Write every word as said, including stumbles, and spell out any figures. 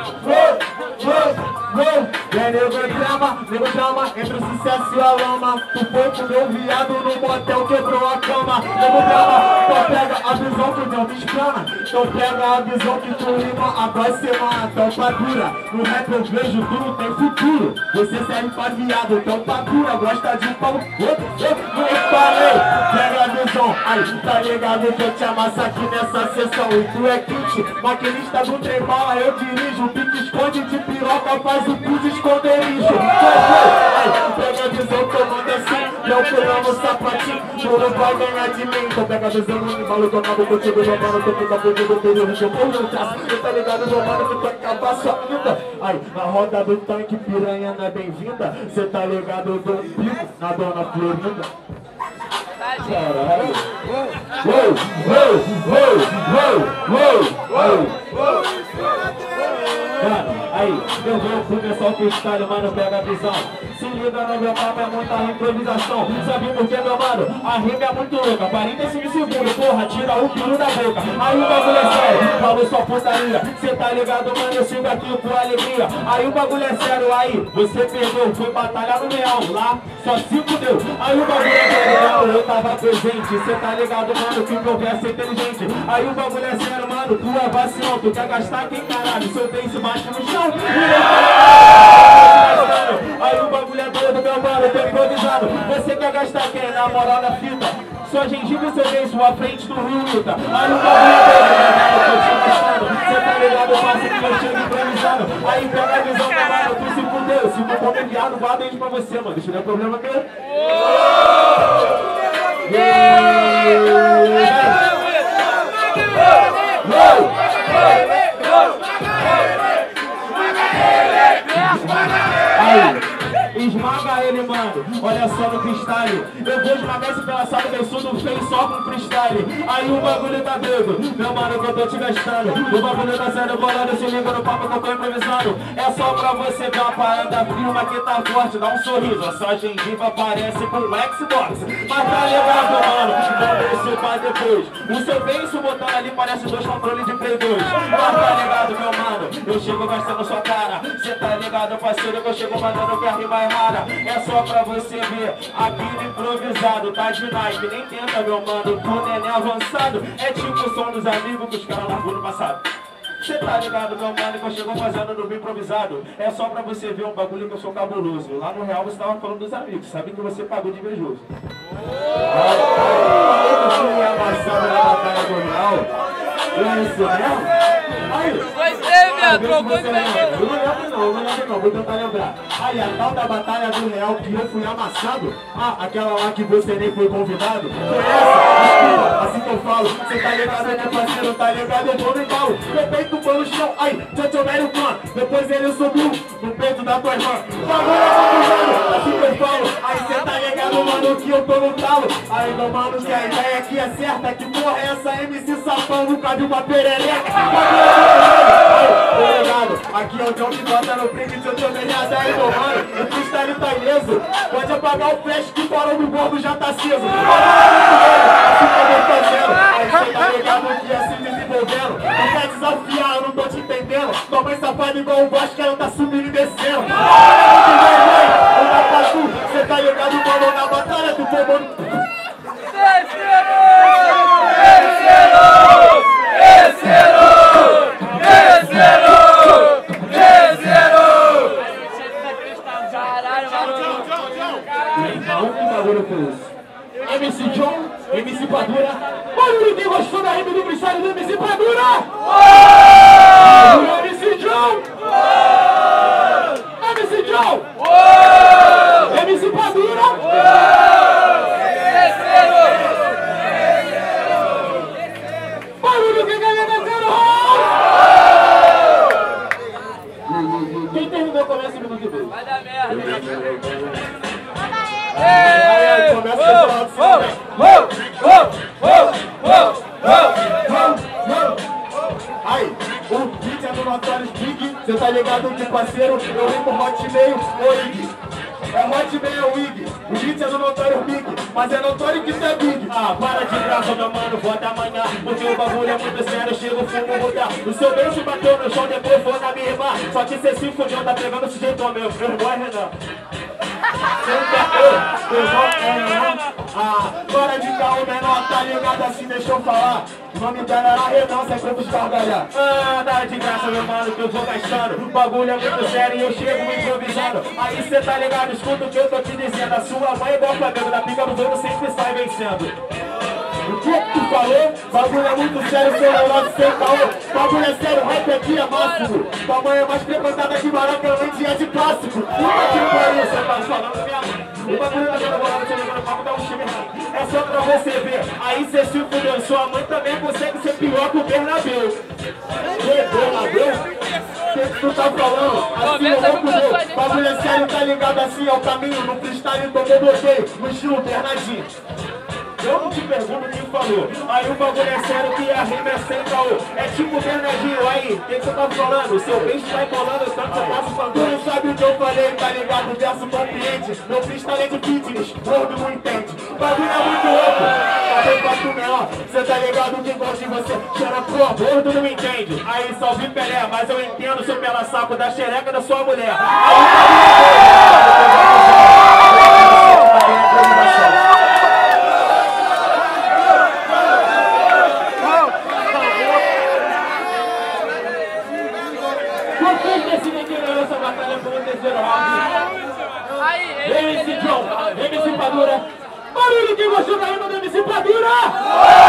E aí, nego drama, nego drama, entre o sucesso e a lama. Tu foi com meu viado no motel, quebrou a cama. Nego drama, então pega a visão que o Deus me explana. Então pega a visão que tu rima, agora cê mata, tampa dura. No rap eu vejo, tu não tem futuro. Você serve pra viado, tampa dura. Gosta de pau, não falei. Pega a visão, aí tá ligado que eu te amasso aqui nessa sessão. E tu é kit, maquinista do trem bala, eu dirijo. Pique esconde de piroca, faz o pus esconderijo. Aí pega a visão que eu mando assim, não pulando sapatinho. Tu não vai ganhar de mim. Então pega a visão, não me fala, eu tô acabo contigo, meu mano. Tô puta fudido, período que eu vou no traço. Você tá ligado, meu mano, que tu acabar sua vida. Aí, na roda do tanque, piranha não é bem-vinda. Cê tá ligado, eu dou um pico na dona Florinda. Caralho. Uou, uou, uou, uou, uou, uou. Mano, aí, eu vou pro pessoal que está, mano, pega a visão. Se liga no meu papo, é muita improvisação. Sabe por que, meu mano? A rima é muito louca, quarenta e cinco segundos, porra, tira o piro da boca. Aí o bagulho é sério, falou só putaria. Cê tá ligado, mano, eu sigo aqui com alegria. Aí o bagulho é sério, aí, você perdeu, foi batalhar no real, lá só se fudeu. Aí o bagulho é real, eu tava presente. Cê tá ligado, mano, que o meu verso é inteligente. Aí o bagulho é sério, mano, tu é vacilão. Tu quer gastar quem, caralho? Seu beijo bate no chão. Aí o bagulho é doido, meu mano, tô improvisado. Você quer gastar quem? Na moral da fita. Sua gengiva e seu beijo à frente do rio, luta. Aí o bagulho é doido, meu mano, tô te mostrando. Cê tá ligado, eu faço que eu chego improvisado. Aí pega a visão, meu mano, tu se fudeu. Se tu for enviado, guarda isso pra você, mano. Isso não é problema meu. Aí, esmaga ele, mano, olha só no freestyle. Eu vou esmagar esse pedaço que eu sou do fez só com freestyle. Aí o bagulho tá doido, meu mano, que eu tô te gastando. O bagulho tá sendo bolado, se liga no papo que eu tô improvisando. É só pra você ver a parada firma que tá forte, dá um sorriso. A sua gengiva parece com o Xbox. Mas tá ligado, mano, vou deixar pra depois. O seu beijo botando ali parece dois controles de Play dois. Mas tá ligado, meu mano, eu chego gastando sua cara. Cê tá ligado, parceiro, que eu chego mandando que a rima é rara. É só pra você ver, aqui no improvisado, tá de naipe. Nem tenta, meu mano, tu neném avançado. É tipo o som dos amigos que os caras largou no passado. Cê tá ligado, meu mano, que eu chego fazendo no improvisado. É só pra você ver um bagulho que eu sou cabuloso. Lá no real você tava falando dos amigos, sabe que você pagou de invejoso. Você é amassado na batalha do real. É isso mesmo? Aí, gostei, minha trocou de eu não lembro não, eu não lembro não, vou tentar lembrar. Aí, a tal da batalha do real que eu fui amassado. Ah, aquela lá que você nem foi convidado. Foi essa? Desculpa, assim que eu falo. Cê tá ligado, né, parceiro? Tá ligado? Eu vou no embalo. Meu peito foi no chão. Aí, tchau, velho fã. Depois ele subiu no peito da tua irmã. Bagulho é confusado, assim que eu falo. Aí, cê tá ligado, mano, que eu tô no talo. Aí, meu mano, que a ideia aqui é certa. Que porra é essa? M C Sapão nunca viu uma perereca. Aqui é o John que bota no print se eu tô melhada aí, meu mano. O freestyle tá ileso. Pode apagar o flash que fora do gordo já tá aceso. Assim que eu vou fazendo. Aí cê tá ligado que assim desenvolvendo. Não quer desafiar, eu não tô te entendendo. Tua mãe safada igual o Vasco, ela tá subindo e descendo. Cê tá ligado, mano, na batalha do povo. M C John, M C Padura. Olha ninguém gostou da rima do freestyle do M C Padura! Oh! M C John! Oh! M C John! Oh! M C Padura! Oh! Barulho que ganha da zero! Oh! Quem terminou começa o minuto de vez. Vai dar merda. Aí, o beat é do Notorious Big. Cê tá ligado que parceiro, eu rimo hot meio, oi. É Hotman, é Wig. O hit é do Notório Big, mas é notório que tu é Big. Ah, para de graça, meu mano, volta amanhã. Porque o bagulho é muito sério, chega o fumo mudar. O seu beijo bateu no chão, depois foi na minha irmã. Só que cê se fudeu, tá pegando esse jeitão meu. Meu irmão é Renan. Ah, para de caô, menor, tá ligado assim, deixa eu falar. O nome dela era Renan, você foi pros gargalhar. Ah, dá de graça, meu mano, que eu vou gastando. O bagulho é muito sério e eu chego improvisando. Aí cê tá ligado, escuta o que eu tô te dizendo. A sua mãe é igual o Flamengo, da pica dos outros sempre sai vencendo. O que que tu falou? Bagulho é muito sério, seu neurose sem caô. Bagulho é sério, rap aqui é máximo. Tua mãe é mais frequentada que Maracanã, dia de clássico. Puta que pariu, você tá falando mesmo? O bagulho tá jogando bola, você jogando papo, dá um time errado. É só pra você ver, aí cê se fudeu. Sua mãe também consegue ser pior que o Bernabéu. Que Bernabéu? O que que tu tá falando? Assim eu vou comer. Bagulho é sério, tá ligado? Assim é o caminho. No freestyle tomou bloqueio, no estilo Bernardinho. Eu não te pergunto quem falou. Aí o bagulho é sério que a rima é sem caô. É tipo Bernardinho, aí, o que você tá falando? Seu beijo tá embolando, tanto você tá se falando. Tu não sabe o que eu falei, tá ligado? O verso compreende. Meu freestyle é de fitness, gordo não entende. O bagulho é muito louco, falei pra tu menor. Cê tá ligado que gosta de você, cheira pro gordo não entende. Aí salve Pelé, mas eu entendo seu pela saco da xereca da sua mulher. Aí, M C John, M C Padura. Barulho que gostou da rima do M C Padura!